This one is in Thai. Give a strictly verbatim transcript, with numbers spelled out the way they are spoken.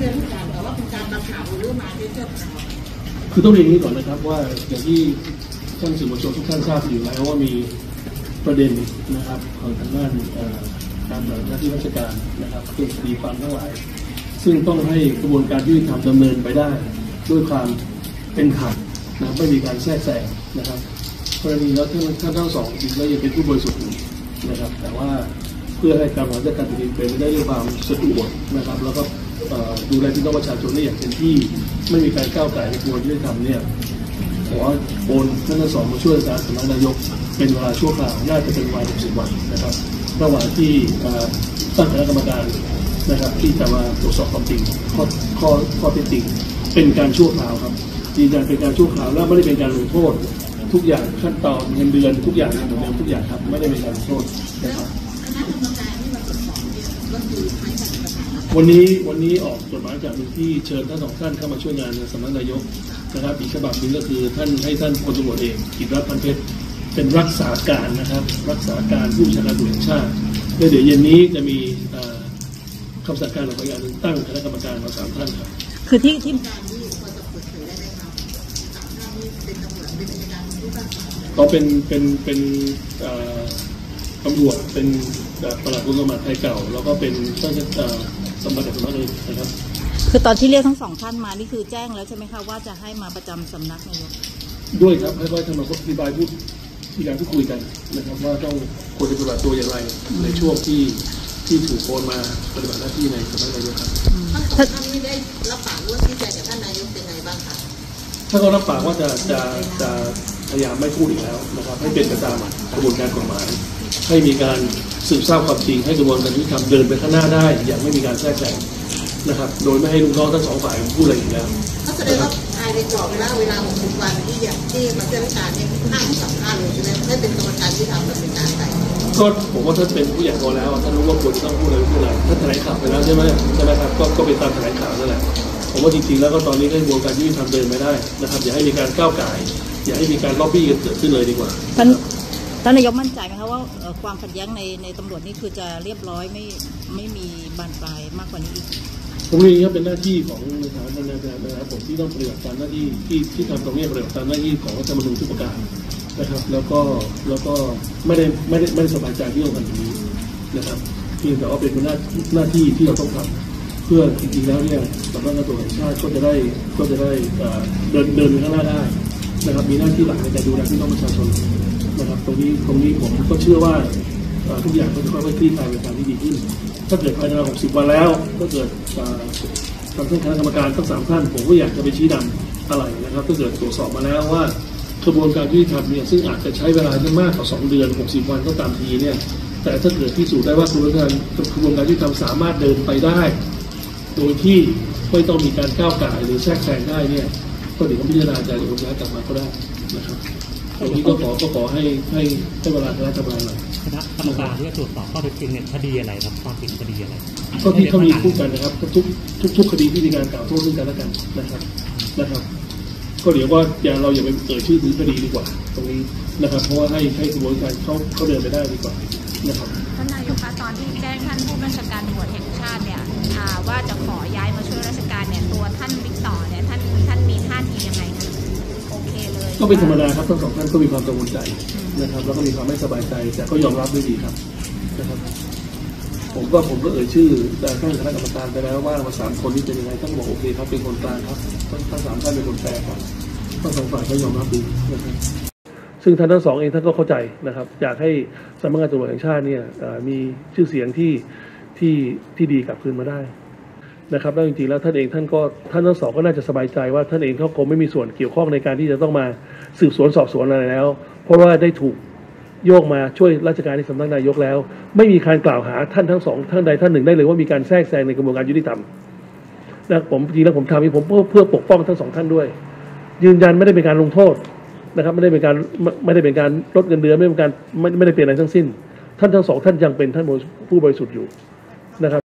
รียนผู้การแต่ว่าเป็นการบังคับหรือมาเพื่อคือต้องเรียนอย่างนี้ก่อนนะครับว่าอย่างที่ท่านสื่อมวลชนทุกท่านทราบอยู่แล้วว่ามีประเด็นนะครับของทางด้านการปฏิบัติหน้าที่ราชการนะครับเรื่องคดีความทั้งหลายซึ่งต้องให้กระบวนการยุติธรรมดำเนินไปได้ด้วยความเป็นธรรมนะไม่มีการแทรกแซงนะครับกรณีแล้วท่านท่านทั้งสองจริงๆแล้วยังเป็นผู้บริสุทธิ์นะครับแต่ว่าเพื่อให้การบริหารจัดการแผ่นดินเป็นได้ด้วยความสะดวกนะครับแล้วก็ดูแลพี่น้องประชาชนได้อย่างเต็มที่ไม่มีการก้าวไก่ในกระบวนการยุติธรรมเนี่ยขอโอนท่านทั้งสองมาช่วยการสำนักนายกเป็นเวลาชั่วคราวน่าจะเป็นวันหกสิบวันนะครับระหว่างที่ตั้งคณะกรรมการนะครับที่จะมาตรวจสอบความจริงข้อข้อข้อเท็จจริงเป็นการชั่วคราวครับยืนยันเป็นการชั่วคราวและไม่ได้เป็นการลงโทษทุกอย่างขั้นตอนเงินเดือนทุกอย่างเหมือนเดิมทุกอย่างครับไม่ได้เป็นการลงโทษนะครับวันนี้วันนี้ออกจดหมายจากมูลที่เชิญท่านสองท่านเข้ามาช่วยงานในสำนักนายกนะครับอีกฉบับนึงก็คือท่านให้ท่านพลตำรวจเอกกิตติรัตน์ พันเพชรเป็นรักษาการนะครับรักษาการผู้บัญชาการตำรวจแห่งชาติเดี๋ยวเย็นนี้จะมีคำสั่งการของพยานตั้งคณะกรรมการมาสามท่านครับคือที่ที่เขาเป็นเป็นเป็นตำรวจเป็นปลัดกระทรวงมหาดไทยเก่าแล้วก็เป็นท่านสมบัติสำนักเลยนะครับคือตอนที่เรียกทั้งสองท่านมานี่คือแจ้งแล้วใช่ไหมคะว่าจะให้มาประจำสำนักนายกด้วยครับให้ค่อยๆทำมาอธิบายพูดมีการพูดคุยกันนะครับว่าต้องควรจะปฏิบัติตัวอย่างไรในช่วงที่ที่ถูกโอนมาปฏิบัติหน้าที่ในสำนักนายกครับท่านนี้ได้รับปากว่าที่จะกับท่านนายกเป็นไงบ้างคะถ้าเขารับปากว่าจะจะจะพยายามไม่พูดอีกแล้วนะครับให้เป็นไปตามกระบวนการกฎหมายให้มีการสืบทราบความจริงให้กระบวนการยุติธรรมเดินไปข้างหน้าได้อย่างไม่มีการแทรกแซงนะครับโดยไม่ให้ลูกน้องทั้งสองฝ่ายพูดอะไรอีกแล้วเขาแสดงว่าภายในกรอบเวลาเวลาหกสิบวันที่อย่างที่มาเจรจาเนี่ยห้ามสำคัญเลยใช่ไหมไม่เป็นกระบวนการที่ทำแบบเป็นการใส่ก็ผมว่าท่านเป็นผู้ใหญ่พอแล้วท่านรู้ว่าควรต้องพูดอะไรพูดอะไรท่านแถลงข่าวไปแล้วใช่ไหมใช่ไหมครับก็ก็เป็นตามแถลงข่าวนั่นแหละผมว่าจริงๆแล้วก็ตอนนี้กระบวนการยุติธรรมเดินไม่ได้นะครับอย่าให้มีการก้าวไก่อย่าให้มีการล็อบบี้กันเกิดขึ้นเลยดีกว่าท่านท่านนายกมั่นใจไหมคะว่าความขัดแย้งในในตำรวจนี่คือจะเรียบร้อยไม่ไม่มีบานปลายมากกว่านี้อีกผมเรียนว่าเป็นหน้าที่ของในฐานะนายกนะครับผมที่ต้องปฏิบัติตามหน้าที่ที่ที่ทำตรงนี้ปฏิบัติตามหน้าที่ของรัฐธรรมนูญทุกประการนะครับแล้วก็แล้วก็ไม่ได้ไม่ได้ไม่ได้สบายใจที่ต้องทำอย่างนี้นะครับเพียงแต่ว่าเป็นหน้าหน้าที่ที่เราต้องทำเพื่อจริงๆแล้วเนี่ยสำนักงานตำรวจแห่งชาติก็จะได้ก็จะได้เดินเดินข้างหน้าได้นะครับมีหน้าที่หลักในการดูแลพี่น้องประชาชนนะครับตรงนี้ตรงนี้ผมก็เชื่อว่าทุกอย่างก็จะค่อยๆคลี่คลายไปทางที่ดีขึ้นถ้าเกิดภายในหกสิบวันแล้วก็เกิดทางท่านคณะกรรมการทั้งสามท่านผมก็อยากจะไปชี้นำอะไรนะครับถ้าเกิดตรวจสอบมาแล้วว่ากระบวนการยุติธรรมเนี่ยซึ่งอาจจะใช้เวลาจะมากกว่าสองเดือนหกสิบวันก็ตามทีเนี่ยแต่ถ้าเกิดพิสูจน์ได้ว่ากระบวนการกระบวนการยุติธรรมสามารถเดินไปได้โดยที่ไม่ต้องมีการก้าวไก่หรือแทรกแซงได้เนี่ยก็เดี๋ยวพิจารณาจะโอนย้ายกลับมาก็ได้นะครับตรงนี้ก็ขอก็ขอให้ให้ให้เวลาคณะกรรมการคณะกรรมการที่จะตรวจสอบข้อเท็จจริงเนี่ยคดีอะไรครับความผิดคดีอะไรก็ที่เขามีพูดกันนะครับทุกทุกทุกคดีที่มีการกล่าวโทษซึ่งกันและกันนะครับนะครับก็เดี๋ยวว่าอย่าเราอย่าไปเอ่ยชื่อถึงคดีดีกว่าตรงนี้นะครับเพราะว่าให้ให้กระบวนการเขาเขาเดินไปได้ดีกว่านะครับท่านนายกคะตอนที่แจ้งท่านผู้บัญชาการตำรวจแห่งชาติเนี่ยว่าจะขอย้ายมาช่วยราชการเนี่ยตัวท่านบิ๊กต่อเนี่ยท่านท่านมีท่าทียังไงคะโอเคเลยก็เป็นธรรมดาครับทั้งสองท่านก็มีความกังวลใจนะครับแล้วก็มีความไม่สบายใจแต่ก็ยอมรับด้วยดีครับนะครับผมก็ผมก็เอ่ยชื่อแต่ท่านคณะกรรมการไปแล้วว่ามาสามคนนี้เป็นยังไงท่านบอกโอเคครับเป็นคนกลางครับทั้งสามท่านเป็นคนแปลครับทั้งสองฝ่ายก็ยอมรับดีนะครับซึ่งท่านทั้งสองเองท่านก็เข้าใจนะครับอยากให้สำนักงานตำรวจแห่งชาติเนี่ยมีชื่อเสียงที่ที่ที่ดีกลับคืนมาได้นะครับแล้วจริงๆแล้วท่านเองท่านก็ท่านทั้งสองก็น่าจะสบายใจว่าท่านเองเขาคงไม่มีส่วนเกี่ยวข้องในการที่จะต้องมาสืบสวนสอบสวนอะไรแล้วเพราะว่าได้ถูกโยกมาช่วยราชการในสำนักนายกแล้วไม่มีการกล่าวหาท่านทั้งสองท่านใดท่านหนึ่งได้เลยว่ามีการแทรกแซงในกระบวนการยุติธรรมนะผมจริงแล้วผมทำนี้ผมเพื่อเพื่อปกป้องทั้งสองท่านด้วยยืนยันไม่ได้เป็นการลงโทษนะครับไม่ได้เป็นการไม่ได้เป็นการลดเงินเดือนไม่ได้เป็นการไม่ไม่ได้เปลี่ยนอะไรทั้งสิ้นท่านทั้งสองท่านยังเป็นท่านผู้บริสุทธิ์อยู่นะครับ